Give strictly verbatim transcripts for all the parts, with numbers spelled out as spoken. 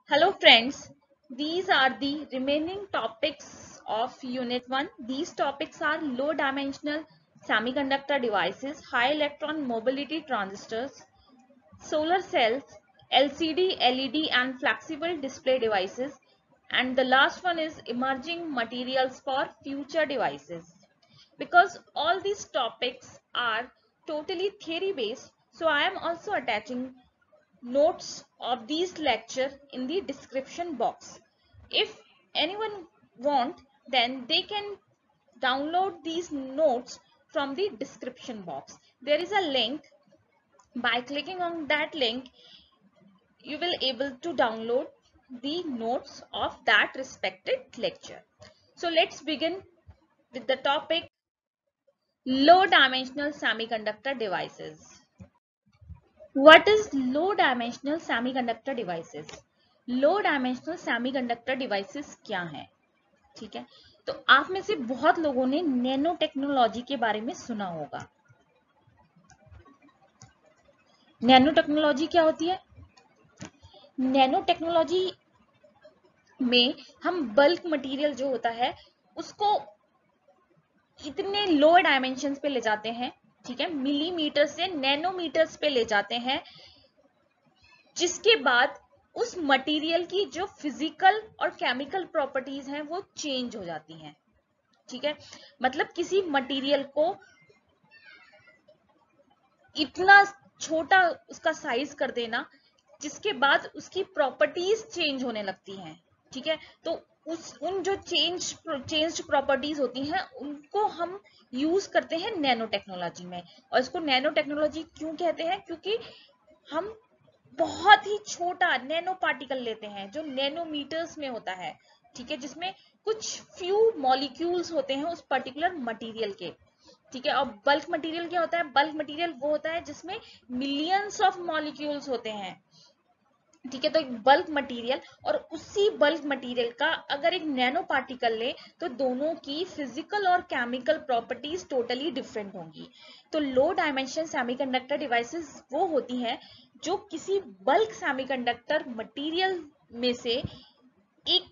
Hello friends, these are the remaining topics of Unit one. These topics are low dimensional semiconductor devices, high electron mobility transistors, solar cells, L C D, L E D and flexible display devices, and the last one is emerging materials for future devices. Because all these topics are totally theory based, so I am also attaching notes of these lecture in the description box. If anyone want, then they can download these notes from the description box. There is a link. By clicking on that link, you will able to download the notes of that respected lecture. So let's begin with the topic low dimensional semiconductor devices. What is low dimensional semiconductor devices? Low dimensional semiconductor devices क्या हैं? ठीक है, तो आप में से बहुत लोगों ने नैनो टेक्नोलॉजी के बारे में सुना होगा. नैनो टेक्नोलॉजी क्या होती है? नैनो टेक्नोलॉजी में हम बल्क मटेरियल जो होता है उसको इतने लो डायमेंशंस पे ले जाते हैं, ठीक है, मिलीमीटर से नैनोमीटर्स पे ले जाते हैं, जिसके बाद उस मटेरियल की जो फिजिकल और केमिकल प्रॉपर्टीज हैं वो चेंज हो जाती हैं. ठीक है, मतलब किसी मटेरियल को इतना छोटा उसका साइज कर देना जिसके बाद उसकी प्रॉपर्टीज चेंज होने लगती हैं. ठीक है, तो उस उन जो चेंज चेंज्ड प्रॉपर्टीज होती हैं उनको हम यूज करते हैं नैनो टेक्नोलॉजी में. और इसको नैनो टेक्नोलॉजी क्यों कहते हैं? क्योंकि हम बहुत ही छोटा नैनो पार्टिकल लेते हैं जो नैनोमीटर्स में होता है. ठीक है, जिसमें कुछ फ्यू मॉलिक्यूल्स होते हैं उस पर्टिकुलर मटेरियल के. ठीक है, और बल्क मटेरियल क्या होता है? बल्क मटेरियल वो होता है जिसमें मिलियंस ऑफ मॉलिक्यूल्स होते हैं. ठीक है, तो एक बल्क मटेरियल और उसी बल्क मटेरियल का अगर एक नैनो पार्टिकल ले तो दोनों की फिजिकल और केमिकल प्रॉपर्टीज टोटली डिफरेंट होंगी. तो लो डायमेंशन सेमीकंडक्टर डिवाइसेस वो होती हैं जो किसी बल्क सेमीकंडक्टर मटेरियल में से एक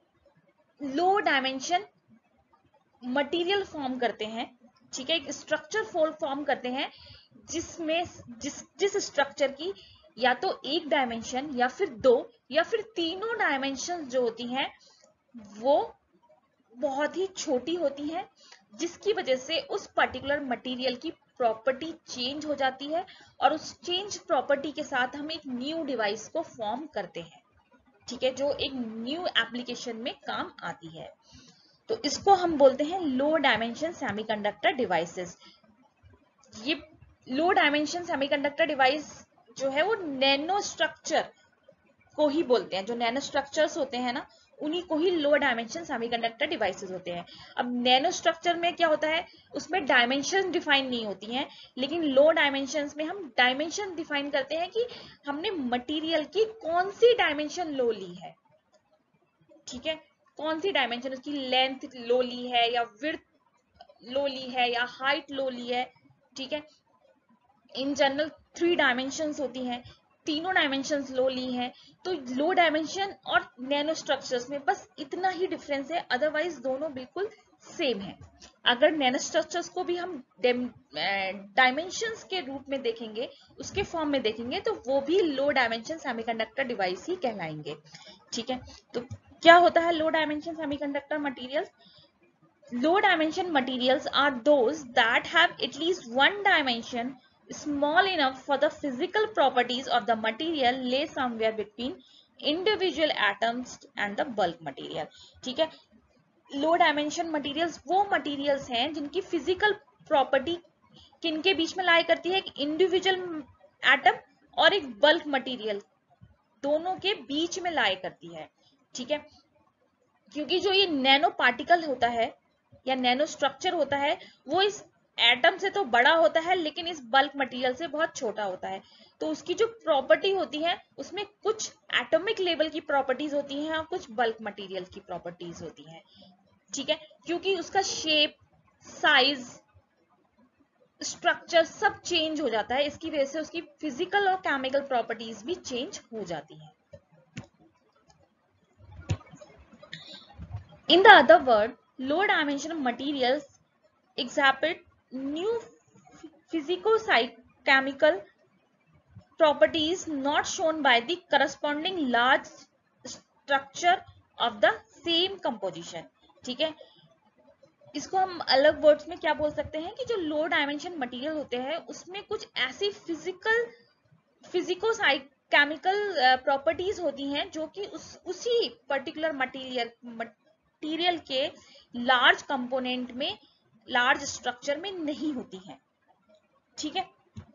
लो डायमेंशन मटेरियल फॉर्म करते हैं. ठीक है, एक स्ट्रक्चर फॉर्म करते हैं जिसमें जिस जिस स्ट्रक्चर की या तो एक डायमेंशन या फिर दो या फिर तीनों डायमेंशन जो होती हैं वो बहुत ही छोटी होती हैं, जिसकी वजह से उस पर्टिकुलर मटेरियल की प्रॉपर्टी चेंज हो जाती है और उस चेंज प्रॉपर्टी के साथ हम एक न्यू डिवाइस को फॉर्म करते हैं. ठीक है, जो एक न्यू एप्लीकेशन में काम आती है. तो इसको हम बोलते हैं लो डायमेंशन सेमीकंडक्टर डिवाइसेस. ये लो डायमेंशन सेमीकंडक्टर डिवाइस जो है वो नैनो स्ट्रक्चर को ही बोलते हैं. जो नैनो स्ट्रक्चर्स होते हैं ना उन्हीं को ही लो डायमेंशन सेमीकंडक्टर डिवाइसेस होते हैं. अब नैनो स्ट्रक्चर में क्या होता है? उसमें डायमेंशन डिफाइन नहीं होती हैं, लेकिन लो डायमेंशंस में हम डायमेंशन डिफाइन करते हैं कि हमने मटेरियल की कौन सी डायमेंशन लो ली है. ठीक है, कौन सी डायमेंशन, उसकी लेंथ लो ली है या विड्थ लो ली है या हाइट लो ली है. ठीक है, इन जनरल थ्री डायमेंशंस होती हैं, तीनों डायमेंशंस लो ली हैं. तो लो डायमेंशन और नैनो स्ट्रक्चर्स में बस इतना ही डिफरेंस है, अदरवाइज दोनों बिल्कुल सेम है. अगर नैनो स्ट्रक्चर्स को भी हम डायमेंशंस के रूप में देखेंगे, उसके फॉर्म में देखेंगे, तो वो भी लो डायमेंशन सेमीकंडक्टर डिवाइस ही कहलाएंगे. ठीक है, तो क्या होता है low dimension semiconductor materials? Low dimension materials are those that have at least one dimension small enough for the physical properties of the material lay somewhere between individual atoms and the bulk material. ठीक है, low dimension materials वो materials हैं जिनकी physical property किनके बीच में लाई करती है? एक इंडिविजुअल एटम और एक बल्क मटेरियल दोनों के बीच में लाई करती है. ठीक है, क्योंकि जो ये नैनो पार्टिकल होता है या नैनो स्ट्रक्चर होता है वो इस एटम से तो बड़ा होता है लेकिन इस बल्क मटेरियल से बहुत छोटा होता है. तो उसकी जो प्रॉपर्टी होती है उसमें कुछ एटॉमिक लेवल की प्रॉपर्टीज होती हैं और कुछ बल्क मटेरियल की प्रॉपर्टीज होती हैं. ठीक है, क्योंकि उसका शेप, साइज, स्ट्रक्चर सब चेंज हो जाता है, इसकी वजह से उसकी फिजिकल और केमिकल प्रॉपर्टीज भी चेंज हो जाती हैं. In the other word, low dimensional materials exhibit new physico-chemical properties not shown by the corresponding large structure of the same composition. ठीक है, इसको हम अलग वर्ड्स में क्या बोल सकते हैं कि जो लो डायमेंशन मटेरियल होते हैं उसमें कुछ ऐसी फिजिकल फिजिको केमिकल प्रॉपर्टीज होती हैं जो कि उस उसी पर्टिकुलर मटेरियल मटेरियल के लार्ज कंपोनेंट में, लार्ज स्ट्रक्चर में नहीं होती हैं. ठीक है,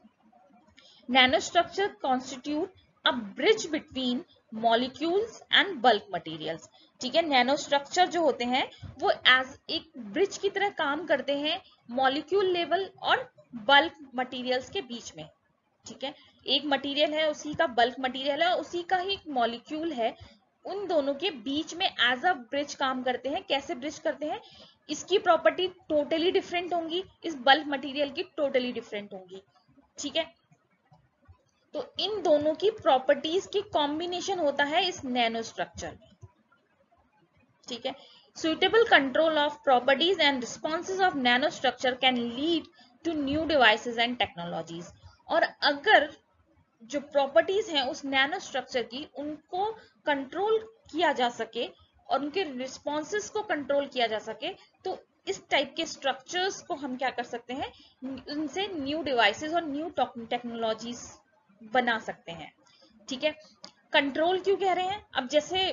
nano structure constitute a bridge between molecules and bulk materials. ठीक है, नैनो स्ट्रक्चर जो होते हैं वो एज एक ब्रिज की तरह काम करते हैं मॉलिक्यूल लेवल और बल्क मटेरियल्स के बीच में. ठीक है, एक मटेरियल है, उसी का बल्क मटेरियल है, उसी का ही मॉलिक्यूल है, उन दोनों के बीच में एज अ ब्रिज काम करते हैं. कैसे ब्रिज करते हैं? इसकी प्रॉपर्टी टोटली डिफरेंट होंगी, इस बल्क मटेरियल की टोटली डिफरेंट होंगी. ठीक है, तो इन दोनों की प्रॉपर्टीज की कॉम्बिनेशन होता है इस नैनो स्ट्रक्चर में. ठीक है, suitable control of properties and responses of nano structure can lead to new devices and technologies. और अगर जो प्रॉपर्टीज हैं उस नैनो स्ट्रक्चर की, उनको कंट्रोल किया जा सके और उनके रिस्पॉन्सेज को कंट्रोल किया जा सके, तो इस टाइप के स्ट्रक्चर्स को हम क्या कर सकते हैं, उनसे न्यू डिवाइसेस और न्यू टेक्नोलॉजीज बना सकते हैं. ठीक है, कंट्रोल क्यों कह रहे हैं? अब जैसे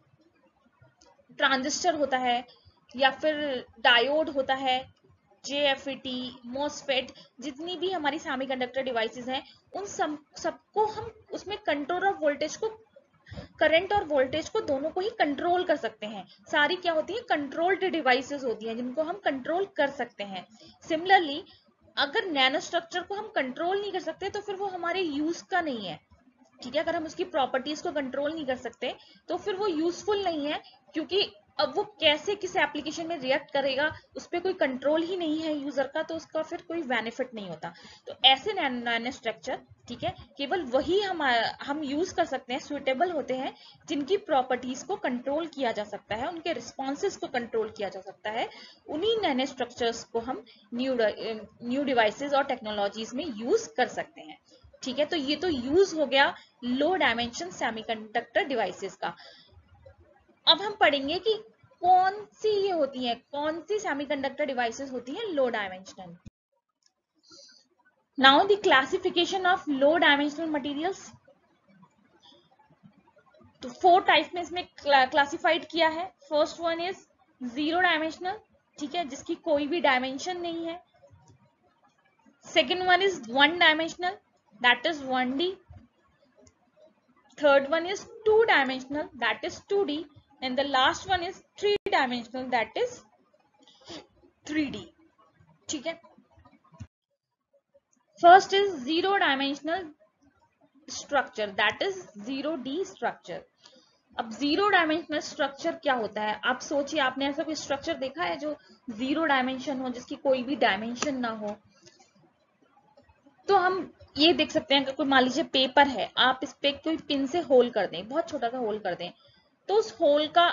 ट्रांजिस्टर होता है या फिर डायोड होता है, J F E T, MOSFET, जितनी भी हमारी सेमीकंडक्टर डिवाइसेस हैं, उन सब सबको हम उसमें कंट्रोल ऑफ वोल्टेज को, करंट और वोल्टेज को दोनों को ही कंट्रोल कर सकते हैं. सारी क्या होती है? कंट्रोल्ड डिवाइसेस होती हैं जिनको हम कंट्रोल कर सकते हैं. सिमिलरली अगर नैनो स्ट्रक्चर को हम कंट्रोल नहीं कर सकते तो फिर वो हमारे यूज का नहीं है. ठीक है, अगर हम उसकी प्रॉपर्टीज को कंट्रोल नहीं कर सकते तो फिर वो यूजफुल नहीं है, क्योंकि अब वो कैसे किस एप्लीकेशन में रिएक्ट करेगा उस पर कोई कंट्रोल ही नहीं है यूजर का, तो उसका फिर कोई बेनिफिट नहीं होता. तो ऐसे नैनो स्ट्रक्चर, ठीक है, केवल वही हम हम यूज कर सकते हैं, सुइटेबल होते हैं, जिनकी प्रॉपर्टीज को कंट्रोल किया जा सकता है, उनके रिस्पॉन्सेज को कंट्रोल किया जा सकता है. उन्हीं नैनो स्ट्रक्चर्स को हम न्यू न्यू डिवाइसेज और टेक्नोलॉजीज में यूज कर सकते हैं. ठीक है, तो ये तो यूज हो गया लो डायमेंशन सेमीकंडक्टर डिवाइसेस का. अब हम पढ़ेंगे कि कौन सी ये होती हैं, कौन सी सेमीकंडक्टर डिवाइसेस होती हैं low dimensional. Now the classification of low dimensional materials. तो फोर टाइप में इसमें क्लासिफाइड किया है. First one is zero dimensional. ठीक है, जिसकी कोई भी डायमेंशन नहीं है. Second one is one dimensional, that is one D. Third one is two dimensional, that is two D, and the last one is three dimensional, that is three D. ठीक है, first is zero dimensional structure, that is zero D structure. अब zero dimensional structure क्या होता है? आप सोचिए, आपने ऐसा कोई स्ट्रक्चर देखा है जो जीरो डायमेंशन हो, जिसकी कोई भी डायमेंशन ना हो? तो हम ये देख सकते हैं, अगर कोई मान लीजिए पेपर है, आप इस पे कोई पिन से होल कर दें, बहुत छोटा सा होल कर दें, तो उस होल का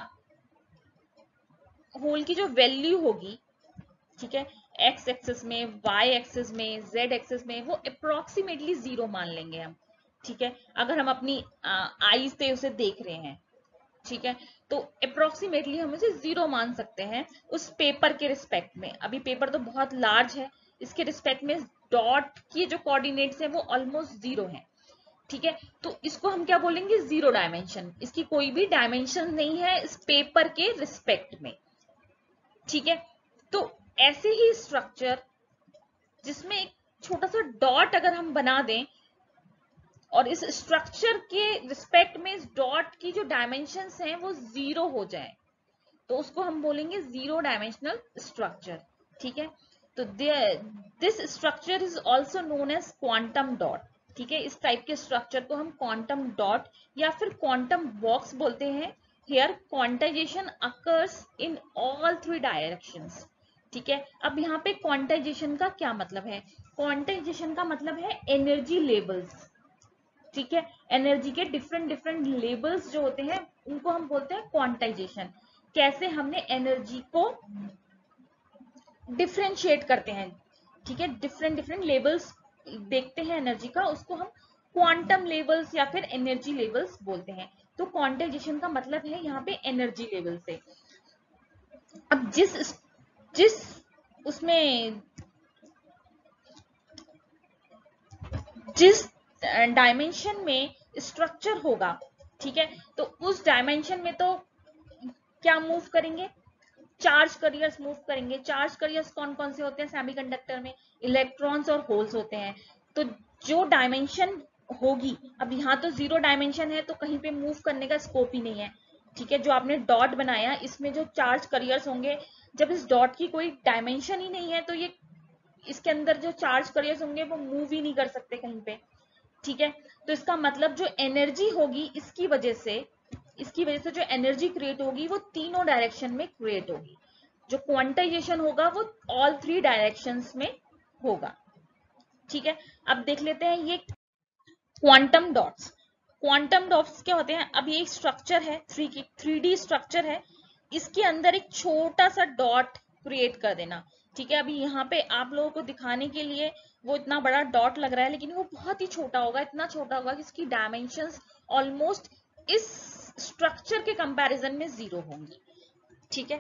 होल की जो वैल्यू होगी, ठीक है, एक्स एक्सिस में, वाई एक्सिस में, जेड एक्सिस में, वो अप्रोक्सीमेटली जीरो मान लेंगे हम. ठीक है, अगर हम अपनी आईज से उसे देख रहे हैं, ठीक है, तो अप्रोक्सीमेटली हम उसे जीरो मान सकते हैं उस पेपर के रिस्पेक्ट में. अभी पेपर तो बहुत लार्ज है, इसके रिस्पेक्ट में डॉट की जो कोऑर्डिनेट्स है वो ऑलमोस्ट जीरो है. ठीक है, तो इसको हम क्या बोलेंगे? Zero dimension. इसकी कोई भी डायमेंशन नहीं है इस पेपर के रिस्पेक्ट में. ठीक है, तो ऐसे ही स्ट्रक्चर जिसमें एक छोटा सा डॉट अगर हम बना दें और इस स्ट्रक्चर के रिस्पेक्ट में इस डॉट की जो डायमेंशंस हैं वो जीरो हो जाए, तो उसको हम बोलेंगे जीरो डायमेंशनल स्ट्रक्चर. ठीक है, तो this structure is also known as quantum dot. ठीक है, इस टाइप के स्ट्रक्चर को हम क्वांटम डॉट या फिर क्वांटम बॉक्स बोलते हैं. Here quantization occurs in all three directions. ठीक है, अब यहाँ पे क्वांटाइजेशन का क्या मतलब है? क्वांटाइजेशन का मतलब है एनर्जी लेवल्स. ठीक है, एनर्जी के डिफरेंट डिफरेंट लेवल्स जो होते हैं उनको हम बोलते हैं क्वांटाइजेशन. कैसे हमने एनर्जी को डिफरेंशिएट करते हैं, ठीक है, डिफरेंट डिफरेंट लेवल्स देखते हैं एनर्जी का, उसको हम क्वांटम लेवल्स या फिर एनर्जी लेवल्स बोलते हैं। तो क्वांटाइजेशन का मतलब है यहाँ पे एनर्जी लेवल से। अब जिस जिस उसमें जिस डायमेंशन में स्ट्रक्चर होगा, ठीक है, तो उस डायमेंशन में तो क्या मूव करेंगे, चार्ज करियर्स मूव करेंगे। चार्ज करियर्स कौन कौन से होते हैं सेमीकंडक्टर में, इलेक्ट्रॉन्स और होल्स होते हैं। तो जो डायमेंशन होगी, अब यहाँ तो जीरो डायमेंशन है तो कहीं पे मूव करने का स्कोप ही नहीं है, ठीक है। जो आपने डॉट बनाया इसमें जो चार्ज करियर्स होंगे, जब इस डॉट की कोई डायमेंशन ही नहीं है तो ये इसके अंदर जो चार्ज करियर्स होंगे वो मूव ही नहीं कर सकते कहीं पे, ठीक है। तो इसका मतलब जो एनर्जी होगी इसकी वजह से इसकी वजह से जो एनर्जी क्रिएट होगी वो तीनों डायरेक्शन में क्रिएट होगी। जो क्वांटाइजेशन होगा वो ऑल थ्री डायरेक्शंस में होगा, ठीक है। अब देख लेते हैं ये क्वांटम डॉट्स। क्वांटम डॉट्स क्या होते हैं, अब ये एक स्ट्रक्चर है, थ्री की थ्री डी स्ट्रक्चर है, इसके अंदर एक छोटा सा डॉट क्रिएट कर देना, ठीक है। अभी यहाँ पे आप लोगों को दिखाने के लिए वो इतना बड़ा डॉट लग रहा है, लेकिन वो बहुत ही छोटा होगा, इतना छोटा होगा कि इसकी डायमेंशंस ऑलमोस्ट इस स्ट्रक्चर के कंपैरिजन में जीरो होंगी, ठीक है।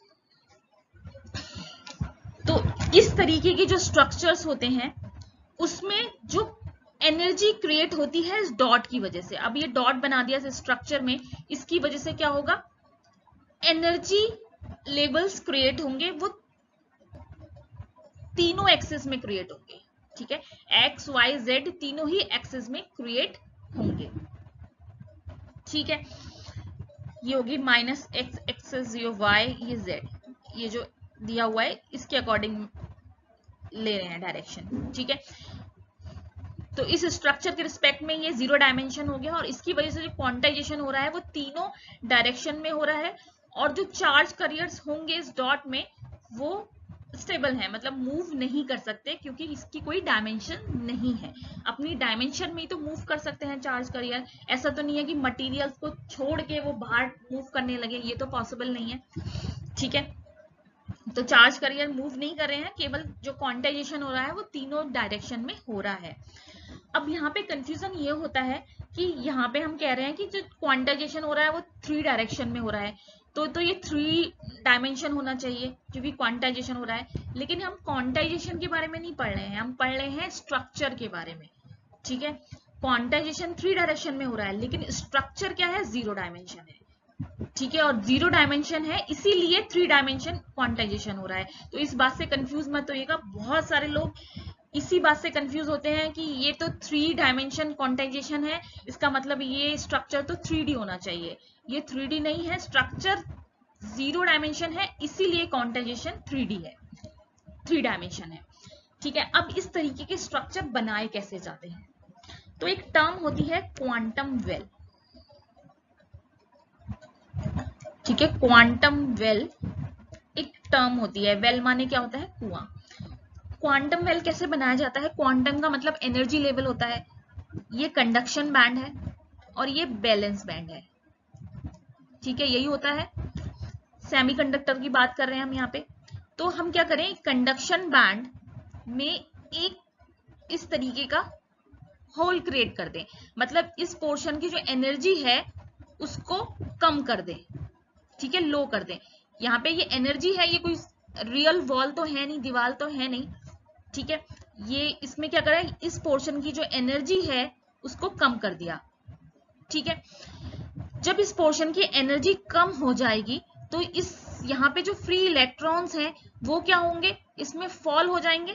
तो इस तरीके के जो स्ट्रक्चर्स होते हैं उसमें जो एनर्जी क्रिएट होती है इस डॉट की वजह से। अब ये डॉट बना दिया इस स्ट्रक्चर में, इसकी वजह से क्या होगा, एनर्जी लेवल्स क्रिएट होंगे, वो तीनों एक्सिस में क्रिएट होंगे, ठीक है। एक्स वाई जेड तीनों ही एक्सिस में क्रिएट होंगे, ठीक है। ये होगी माइनस एक्स एक्सेस, ये वाई, ये जेड, ये जो दिया हुआ है इसके अकॉर्डिंग ले रहे हैं डायरेक्शन, ठीक है। तो इस स्ट्रक्चर के रिस्पेक्ट में ये जीरो डायमेंशन हो गया, और इसकी वजह से जो क्वांटाइजेशन हो रहा है वो तीनों डायरेक्शन में हो रहा है। और जो चार्ज करियर्स होंगे इस डॉट में वो स्टेबल है, मतलब मूव नहीं कर सकते क्योंकि इसकी कोई डायमेंशन नहीं है। अपनी डायमेंशन में ही तो मूव कर सकते हैं चार्ज करियर, ऐसा तो नहीं है कि मटेरियल्स को छोड़ के वो बाहर मूव करने लगे, ये तो पॉसिबल नहीं है, ठीक है। तो चार्ज करियर मूव नहीं कर रहे हैं, केवल जो क्वांटाइजेशन हो रहा है वो तीनों डायरेक्शन में हो रहा है। अब यहाँ पे कंफ्यूजन ये होता है कि यहाँ पे हम कह रहे हैं कि जो क्वांटाइजेशन हो रहा है वो थ्री डायरेक्शन में हो रहा है, तो तो ये थ्री डायमेंशन होना चाहिए क्योंकि क्वांटाइजेशन हो रहा है। लेकिन हम क्वांटाइजेशन के बारे में नहीं पढ़ रहे हैं, हम पढ़ रहे हैं स्ट्रक्चर के बारे में, ठीक है। क्वांटाइजेशन थ्री डायरेक्शन में हो रहा है लेकिन स्ट्रक्चर क्या है, जीरो डायमेंशन है, ठीक है। और जीरो डायमेंशन है इसीलिए थ्री डायमेंशन क्वांटाइजेशन हो रहा है। तो इस बात से कंफ्यूज मत होइएगा, बहुत सारे लोग इसी बात से कंफ्यूज होते हैं कि ये तो थ्री डायमेंशन क्वांटाइजेशन है, इसका मतलब ये स्ट्रक्चर तो थ्री डी होना चाहिए। ये थ्री डी नहीं है, स्ट्रक्चर जीरो डायमेंशन है इसीलिए क्वांटाइजेशन थ्री डी है, थ्री डायमेंशन है, ठीक है। अब इस तरीके के स्ट्रक्चर बनाए कैसे जाते हैं, तो एक टर्म होती है क्वांटम वेल, ठीक है। क्वांटम वेल एक टर्म होती है, वेल माने क्या होता है, कुआं। क्वांटम वेल कैसे बनाया जाता है, क्वांटम का मतलब एनर्जी लेवल होता है, ये कंडक्शन बैंड है और ये बैलेंस बैंड है, ठीक है। यही होता है, सेमीकंडक्टर की बात कर रहे हैं हम यहाँ पे। तो हम क्या करें, कंडक्शन बैंड में एक इस तरीके का होल क्रिएट कर दें, मतलब इस पोर्शन की जो एनर्जी है उसको कम कर दें, ठीक है, लो कर दें। यहाँ पे ये एनर्जी है, ये कोई रियल वॉल तो है नहीं, दीवार तो है नहीं, ठीक है। ये इसमें क्या करा, इस पोर्शन की जो एनर्जी है उसको कम कर दिया, ठीक है। जब इस पोर्शन की एनर्जी कम हो जाएगी तो इस यहाँ पे जो फ्री इलेक्ट्रॉन्स हैं वो क्या होंगे, इसमें फॉल हो जाएंगे,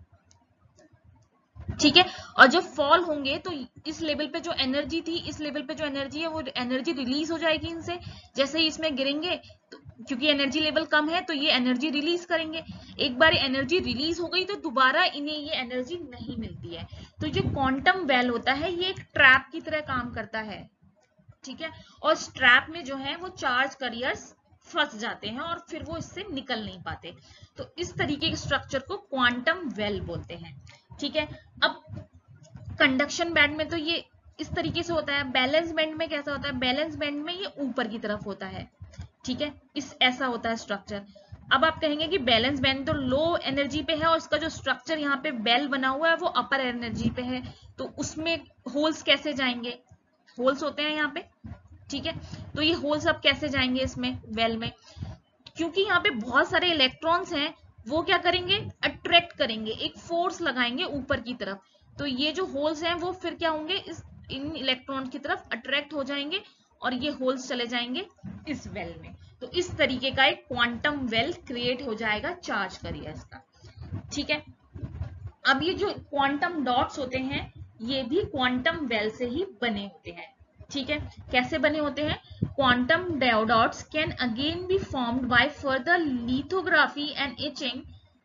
ठीक है। और जब फॉल होंगे तो इस लेवल पे जो एनर्जी थी, इस लेवल पे जो एनर्जी है वो एनर्जी रिलीज हो जाएगी इनसे। जैसे ही इसमें गिरेंगे तो क्योंकि एनर्जी लेवल कम है तो ये एनर्जी रिलीज करेंगे, एक बार एनर्जी रिलीज हो गई तो दोबारा इन्हें ये एनर्जी नहीं मिलती है। तो जो क्वांटम वेल होता है ये एक ट्रैप की तरह काम करता है, ठीक है। और इस ट्रैप में जो है वो चार्ज करियर्स फंस जाते हैं और फिर वो इससे निकल नहीं पाते। तो इस तरीके के स्ट्रक्चर को क्वांटम वेल बोलते हैं, ठीक है। अब कंडक्शन बैंड में तो ये इस तरीके से होता है, बैलेंस बैंड में कैसा होता है, बैलेंस बैंड में ये ऊपर की तरफ होता है, ठीक है, इस ऐसा होता है स्ट्रक्चर। अब आप कहेंगे कि बैलेंस बैंड तो लो एनर्जी पे है और इसका जो स्ट्रक्चर यहाँ पे बेल बना हुआ है वो अपर एनर्जी पे है, तो उसमें होल्स कैसे जाएंगे? होल्स होते हैं यहाँ पे, ठीक है, तो ये होल्स अब कैसे जाएंगे इसमें बेल में? क्योंकि यहाँ पे बहुत सारे इलेक्ट्रॉन्स हैं, वो क्या करेंगे? अट्रैक्ट करेंगे, एक फोर्स लगाएंगे ऊपर की तरफ, तो ये जो होल्स हैं वो फिर क्या होंगे? इस इन इलेक्ट्रॉन की तरफ अट्रैक्ट हो जाएंगे और ये होल्स चले जाएंगे इस वेल में। तो इस तरीके का एक क्वांटम वेल क्रिएट हो जाएगा चार्ज कैरियर्स का, ठीक है। अब ये जो क्वांटम डॉट्स होते हैं ये भी क्वांटम वेल से ही बने होते हैं, ठीक है। कैसे बने होते हैं? Quantum dots can again be formed by further lithography and etching.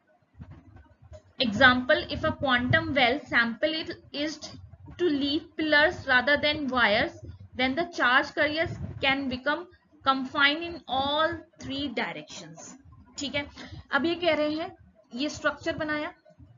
Example, if a quantum well sample is to leave pillars rather than wires, then the charge carriers can become confined in all three directions. ठीक है, अब ये कह रहे हैं ये structure बनाया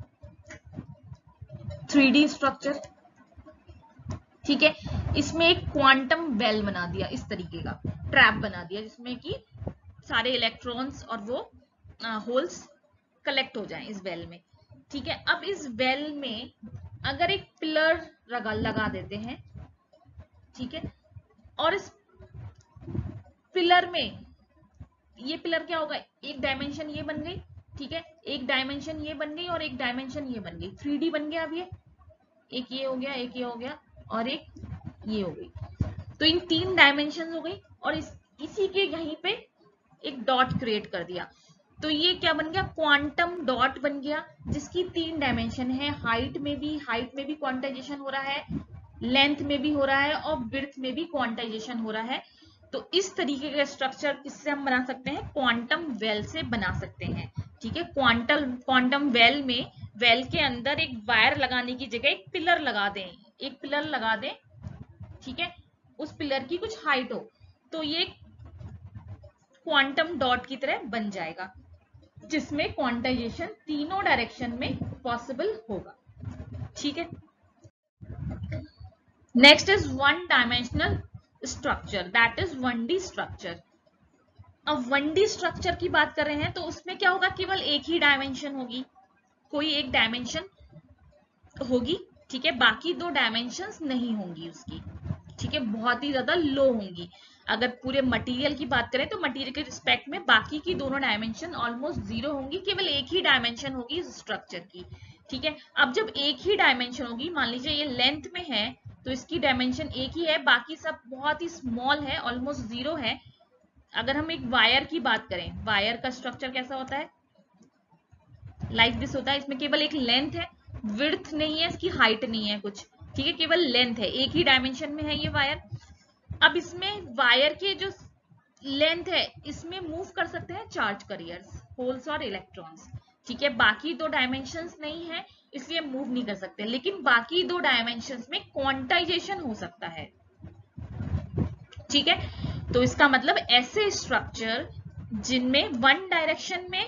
three D structure, ठीक है, इसमें एक क्वांटम वेल बना दिया, इस तरीके का ट्रैप बना दिया जिसमें कि सारे इलेक्ट्रॉन्स और वो होल्स कलेक्ट हो जाएं इस वेल में, ठीक है। अब इस वेल में अगर एक पिलर लगा लगा देते हैं, ठीक है, और इस पिलर में ये पिलर क्या होगा? एक डायमेंशन ये बन गई, ठीक है, एक डायमेंशन ये बन गई और एक डायमेंशन ये बन गई, थ्री डी बन गया। अब ये एक ये हो गया, एक ये हो गया और एक ये हो गई, तो इन तीन डायमेंशन हो गई और इस इसी के यहीं पे एक डॉट क्रिएट कर दिया, तो ये क्या बन गया? क्वांटम डॉट बन गया जिसकी तीन डायमेंशन है, हाइट में भी हाइट में भी क्वांटाइजेशन हो रहा है, लेंथ में भी हो रहा है और विड्थ में भी क्वांटाइजेशन हो रहा है। तो इस तरीके का स्ट्रक्चर किससे हम बना सकते हैं? क्वांटम वेल से बना सकते हैं, ठीक है। क्वांटम क्वांटम वेल में वेल के अंदर एक वायर लगाने की जगह एक पिलर लगा दें, एक पिलर लगा दें, ठीक है, उस पिलर की कुछ हाइट हो, तो ये क्वांटम डॉट की तरह बन जाएगा जिसमें क्वांटाइजेशन तीनों डायरेक्शन में पॉसिबल होगा, ठीक है। Next is one dimensional structure, that is one D structure. अब वन डी स्ट्रक्चर की बात कर रहे हैं तो उसमें क्या होगा? केवल एक ही डायमेंशन होगी, कोई एक डायमेंशन होगी, ठीक है, बाकी दो डायमेंशंस नहीं होंगी उसकी, ठीक है, बहुत ही ज्यादा लो होंगी। अगर पूरे मटेरियल की बात करें तो मटेरियल के रिस्पेक्ट में बाकी की दोनों डायमेंशन ऑलमोस्ट जीरो होंगी, केवल एक ही डायमेंशन होगी इस स्ट्रक्चर की, ठीक है। अब जब एक ही डायमेंशन होगी, मान लीजिए ये लेंथ में है तो इसकी डायमेंशन एक ही है, बाकी सब बहुत ही स्मॉल है, ऑलमोस्ट जीरो है। अगर हम एक वायर की बात करें, वायर का स्ट्रक्चर कैसा होता है? लाइक दिस होता है, इसमें केवल एक लेंथ है, विड्थ नहीं है, इसकी हाइट नहीं है कुछ, ठीक है, केवल लेंथ है, एक ही डायमेंशन में है ये वायर। अब इसमें वायर के जो लेंथ है इसमें मूव कर सकते हैं चार्ज कैरियर्स, होल्स और इलेक्ट्रॉन्स, ठीक है, बाकी दो डायमेंशंस नहीं है इसलिए मूव नहीं कर सकते, लेकिन बाकी दो डायमेंशंस में क्वांटाइजेशन हो सकता है, ठीक है। तो इसका मतलब ऐसे स्ट्रक्चर जिनमें वन डायरेक्शन में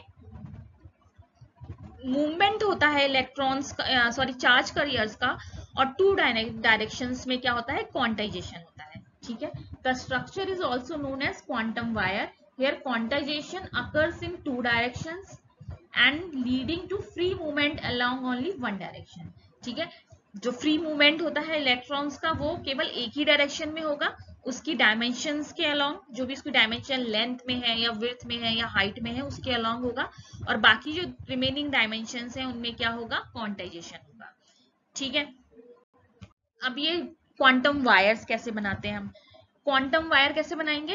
मूवमेंट होता है इलेक्ट्रॉन्स का, सॉरी चार्ज कैरियर्स का, और टू डायरेक्शंस में क्या होता है? क्वांटाइजेशन होता है, ठीक है। The structure is also known as quantum wire, here quantization occurs in two directions and leading to free movement along only one direction, ठीक है। जो फ्री मूवमेंट होता है इलेक्ट्रॉन्स का वो केवल एक ही डायरेक्शन में होगा, उसकी डायमेंशंस के अलोंग, जो भी उसकी डायमेंशन लेंथ में है या विड्थ में है या हाइट में है उसके अलोंग होगा, और बाकी जो रिमेनिंग डायमेंशंस हैं उनमें क्या होगा? क्वांटाइजेशन होगा, ठीक है। अब ये क्वांटम वायर्स कैसे बनाते हैं हम? क्वांटम वायर कैसे बनाएंगे?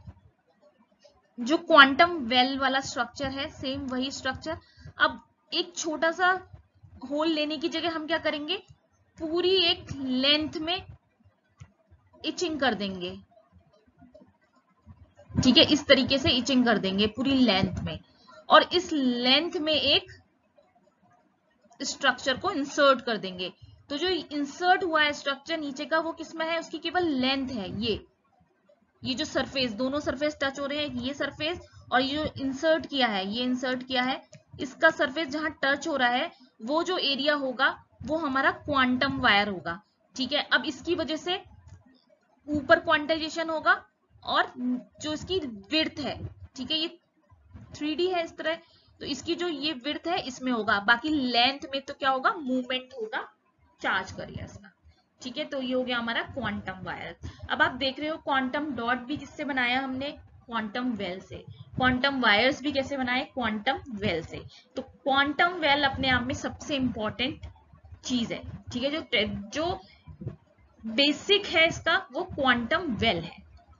जो क्वांटम वेल वाला स्ट्रक्चर है सेम वही स्ट्रक्चर, अब एक छोटा सा होल लेने की जगह हम क्या करेंगे? पूरी एक लेंथ में इचिंग कर देंगे, ठीक है, इस तरीके से इचिंग कर देंगे पूरी लेंथ में, और इस लेंथ में एक स्ट्रक्चर को इंसर्ट कर देंगे। तो जो इंसर्ट हुआ है स्ट्रक्चर नीचे का वो किसमें है? उसकी केवल लेंथ है, ये ये जो सरफेस, दोनों सरफेस टच हो रहे हैं, ये सरफेस और ये जो इंसर्ट किया है, ये इंसर्ट किया है, इसका सरफेस जहां टच हो रहा है वो जो एरिया होगा वो हमारा क्वांटम वायर होगा, ठीक है। अब इसकी वजह से ऊपर क्वांटाइजेशन होगा और जो इसकी विड्थ है, ठीक है, ये थ्री डी है इस तरह, तो इसकी जो ये विड्थ है इसमें होगा, बाकी लेंथ में तो क्या होगा, मूवमेंट होगा चार्ज कैरियर्स का। ठीक है, तो ये हो गया हमारा क्वांटम वायर। अब आप देख रहे हो क्वांटम डॉट भी किससे बनाया हमने, क्वांटम वेल से। क्वांटम वायर्स भी कैसे बनाए, क्वांटम वेल से। तो क्वांटम वेल अपने आप में सबसे इंपॉर्टेंट चीज है। ठीक है, जो जो बेसिक है इसका वो क्वांटम वेल है।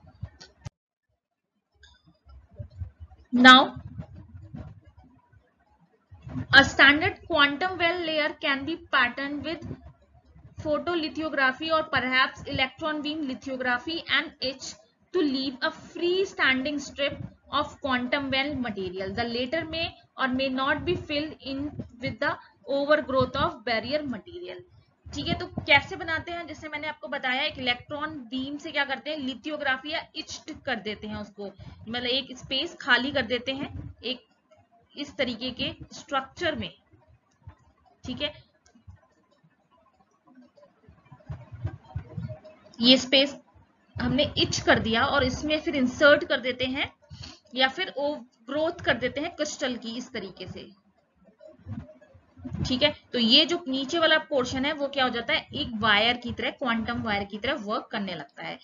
Now a standard quantum well layer can be patterned with photolithography or perhaps electron beam lithography and etch to leave a free-standing strip of quantum well material. The latter may or may not be filled in with the overgrowth of barrier material. ठीक है, तो कैसे बनाते हैं, जैसे मैंने आपको बताया एक इलेक्ट्रॉन बीम से क्या करते हैं, लिथियोग्राफी या इच्ड कर देते हैं उसको, मतलब एक स्पेस खाली कर देते हैं एक इस तरीके के स्ट्रक्चर में। ठीक है, ये स्पेस हमने इच कर दिया और इसमें फिर इंसर्ट कर देते हैं या फिर ओ ग्रोथ कर देते हैं क्रिस्टल की इस तरीके से। ठीक है, तो ये जो नीचे वाला पोर्शन है वो क्या हो जाता है, एक वायर की तरह, क्वांटम वायर की तरह वर्क करने लगता है।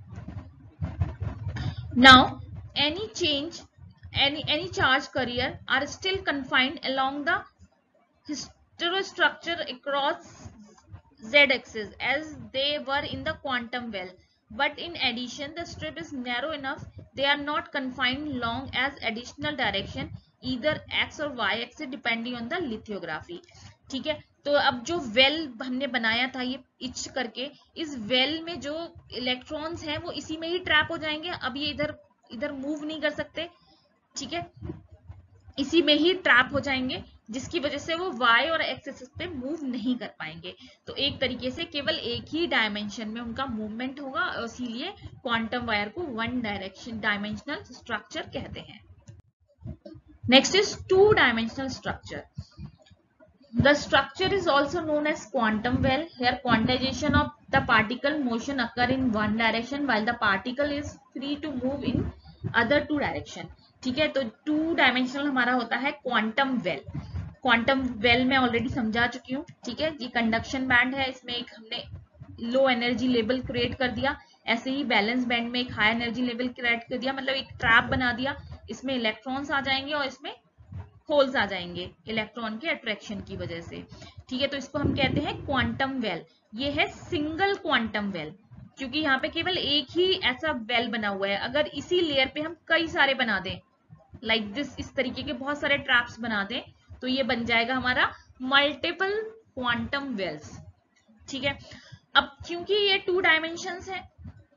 Now any change any any charge carrier are still confined along the heterostructure across z-axis as they were in the quantum well, but in addition the strip is narrow enough they are not confined long as additional direction either x or y axis depending on the lithography. ठीक है, तो अब जो well हमने बनाया था ये etch करके, इस वेल में जो इलेक्ट्रॉन्स हैं वो इसी में ही ट्रैप हो जाएंगे, अब ये इधर इधर मूव नहीं कर सकते। ठीक है, इसी में ही ट्रैप हो जाएंगे, जिसकी वजह से वो y और x एक्सिस पे मूव नहीं कर पाएंगे। तो एक तरीके से केवल एक ही डायमेंशन में उनका मूवमेंट होगा, और इसीलिए क्वांटम वायर को वन डायरेक्शन डायमेंशनल स्ट्रक्चर कहते हैं। Next is two dimensional structure. The structure is also known as quantum well. Here quantization of the particle motion occur in one direction while the particle is free to move in other two direction. ठीक है, तो two dimensional हमारा होता है quantum well. Quantum well मैं already समझा चुकी हूँ। ठीक है, ये कंडक्शन बैंड है, इसमें एक हमने लो एनर्जी लेवल क्रिएट कर दिया, ऐसे ही बैलेंस बैंड में एक हाई एनर्जी लेवल क्रिएट कर दिया, मतलब एक ट्रैप बना दिया, इसमें इलेक्ट्रॉन्स आ जाएंगे और इसमें होल्स आ जाएंगे इलेक्ट्रॉन के अट्रैक्शन की वजह से। ठीक है, तो इसको हम कहते हैं क्वांटम वेल। ये है सिंगल क्वांटम वेल, क्योंकि यहाँ पे केवल एक ही ऐसा वेल बना हुआ है। अगर इसी लेयर पे हम कई सारे बना दें लाइक दिस, इस तरीके के बहुत सारे ट्रैप्स बना दें, तो ये बन जाएगा हमारा मल्टीपल क्वांटम वेल्स। ठीक है, अब क्योंकि ये टू डायमेंशंस है,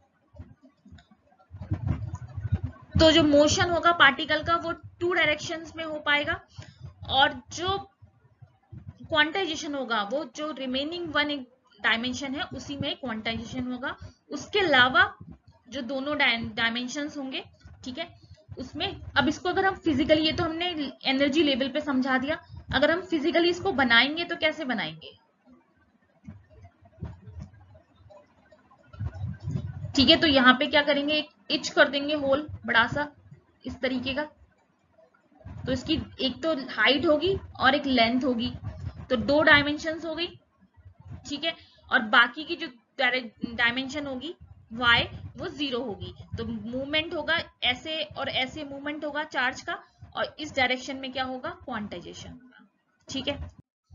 तो जो मोशन होगा पार्टिकल का वो टू डायरेक्शंस में हो पाएगा, और जो क्वांटाइजेशन होगा वो जो रिमेनिंग वन डायमेंशन है उसी में क्वांटाइजेशन होगा। उसके अलावा जो दोनों डायमेंशंस होंगे, ठीक है, उसमें अब इसको अगर हम फिजिकली, ये तो हमने एनर्जी लेवल पे समझा दिया, अगर हम फिजिकली इसको बनाएंगे तो कैसे बनाएंगे। ठीक है, तो यहाँ पे क्या करेंगे, एक इच कर देंगे होल बड़ा सा इस तरीके का, तो इसकी एक तो हाइट होगी और एक लेंथ होगी, तो दो डायमेंशंस हो गई। ठीक है, और बाकी की जो डायमेंशन होगी y वो जीरो होगी, तो मूवमेंट होगा ऐसे और ऐसे मूवमेंट होगा चार्ज का, और इस डायरेक्शन में क्या होगा, क्वांटाइजेशन होगा। ठीक है,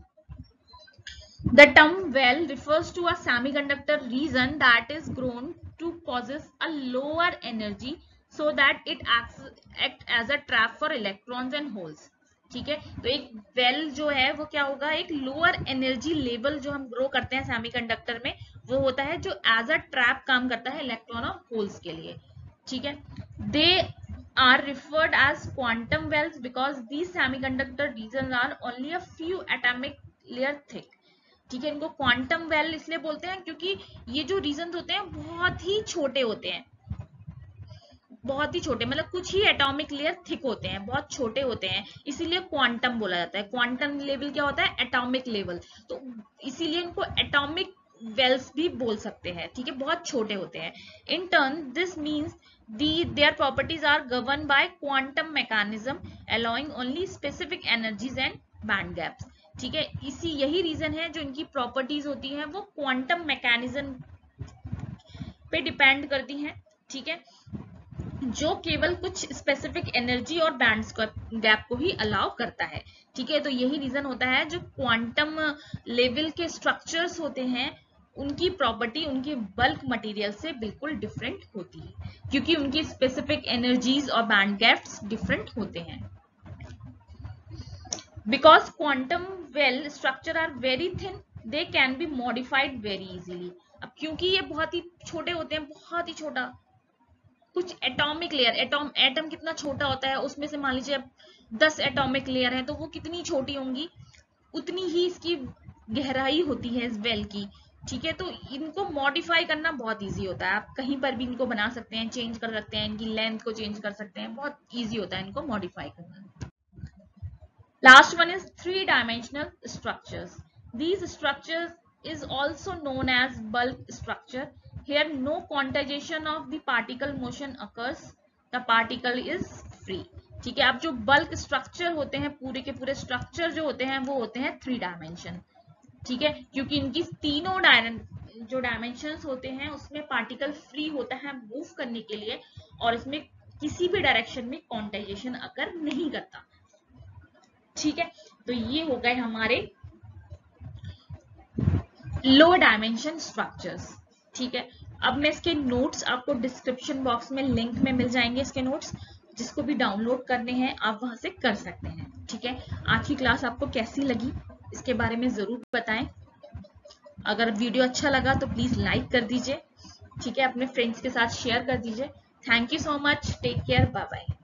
the term well refers to a semiconductor region that is grown to possess a lower energy so that it acts act as a trap for electrons and holes. ठीक है, तो एक वेल जो है वो क्या होगा, एक लोअर एनर्जी लेवल जो हम ग्रो करते हैं सेमीकंडक्टर में, वो होता है जो एज अ ट्रैप काम करता है इलेक्ट्रॉन और होल्स के लिए। ठीक है, they are referred as quantum wells because these semiconductor region are only a few atomic layer thick. ठीक है, इनको क्वांटम वेल इसलिए बोलते हैं क्योंकि ये जो रीजन होते हैं बहुत ही छोटे होते हैं, बहुत ही छोटे, मतलब कुछ ही एटॉमिक लेयर थिक होते हैं, बहुत छोटे होते हैं, इसीलिए क्वांटम बोला जाता है। क्वांटम लेवल क्या होता है, एटॉमिक लेवल, तो इसीलिए इनको एटॉमिक वेल्स भी बोल सकते हैं, ठीक है, बहुत छोटे होते हैं। In turn this means the their properties are govern by quantum mechanism allowing only specific energies and band gaps, ठीक है। इसी यही रीजन है जो इनकी प्रॉपर्टीज होती हैं वो क्वांटम मैकेनिज्म पे डिपेंड करती हैं, ठीक है, जो केवल कुछ स्पेसिफिक एनर्जी और बैंड्स गैप को ही अलाउ करता है, ठीक है। तो यही रीजन होता है जो क्वांटम लेवल के स्ट्रक्चर्स होते हैं उनकी प्रॉपर्टी उनके बल्क मटेरियल से बिल्कुल डिफरेंट होती है, क्योंकि उनकी स्पेसिफिक एनर्जीज और बैंड गैप्स डिफरेंट होते हैं। Because quantum well structure are very thin they can be modified very easily. अब क्योंकि ये बहुत ही छोटे होते हैं, बहुत ही छोटा, कुछ एटॉमिक लेयर, एटॉम एटम कितना छोटा होता है, उसमें से मान लीजिए अब दस एटॉमिक लेयर है तो वो कितनी छोटी होंगी, उतनी ही इसकी गहराई होती है इस वेल की, ठीक है। तो इनको मॉडिफाई करना बहुत इजी होता है, आप कहीं पर भी इनको बना सकते हैं, चेंज कर सकते हैं, इनकी लेंथ को चेंज कर सकते हैं, बहुत इजी होता है इनको मॉडिफाई करना। Last one is three dimensional structures. These structures is also known as bulk structure. Here no quantization of the particle motion occurs. The particle is free. ठीक है, अब जो बल्क स्ट्रक्चर होते हैं, पूरे के पूरे स्ट्रक्चर जो होते हैं वो होते हैं थ्री डायमेंशन, ठीक है, क्योंकि इनकी तीनों जो डायमेंशंस होते हैं उसमें पार्टिकल फ्री होता है मूव करने के लिए, और इसमें किसी भी डायरेक्शन में क्वांटाइजेशन अकर नहीं करता, ठीक है। तो ये हो गए हमारे लो डायमेंशन स्ट्रक्चर्स, ठीक है। अब मैं इसके नोट्स आपको डिस्क्रिप्शन बॉक्स में लिंक में मिल जाएंगे, इसके नोट्स, जिसको भी डाउनलोड करने हैं आप वहां से कर सकते हैं, ठीक है। आज की क्लास आपको कैसी लगी इसके बारे में जरूर बताएं। अगर वीडियो अच्छा लगा तो प्लीज लाइक कर दीजिए, ठीक है, अपने फ्रेंड्स के साथ शेयर कर दीजिए। Thank you so much, take care, bye bye.